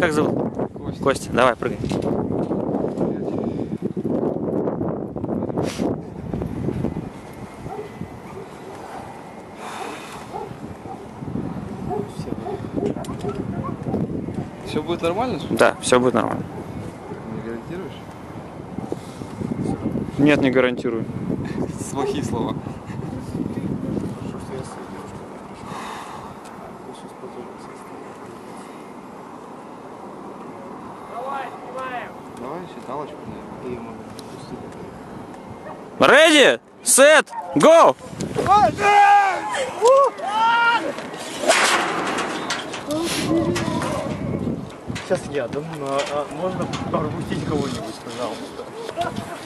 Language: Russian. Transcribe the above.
как зовут? Костя. Костя, давай, прыгай. Все будет нормально? Да, все будет нормально. Не гарантируешь? Нет, не гарантирую. Плохие слова. Давай считалочку. Ready, set, go! Сейчас я, да, можно пропустить кого-нибудь, пожалуйста.